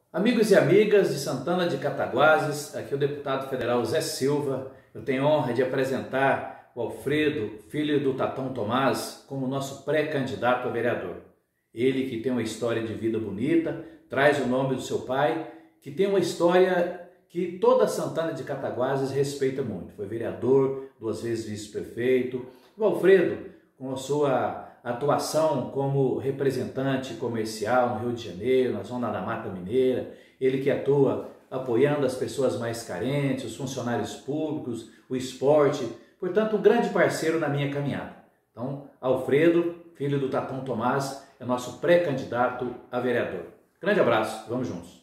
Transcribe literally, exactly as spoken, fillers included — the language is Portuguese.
Amigos e amigas de Santana de Cataguases, aqui é o deputado federal Zé Silva. Eu tenho a honra de apresentar o Alfredo, filho do Tatão Tomás, como nosso pré-candidato a vereador. Ele que tem uma história de vida bonita, traz o nome do seu pai, que tem uma história que toda Santana de Cataguases respeita muito. Foi vereador, duas vezes vice-prefeito. O Alfredo, com a sua atuação como representante comercial no Rio de Janeiro, na zona da Mata Mineira, ele que atua apoiando as pessoas mais carentes, os funcionários públicos, o esporte, portanto um grande parceiro na minha caminhada. Então, Alfredo, filho do Tatão Tomás, é nosso pré-candidato a vereador. Grande abraço, vamos juntos.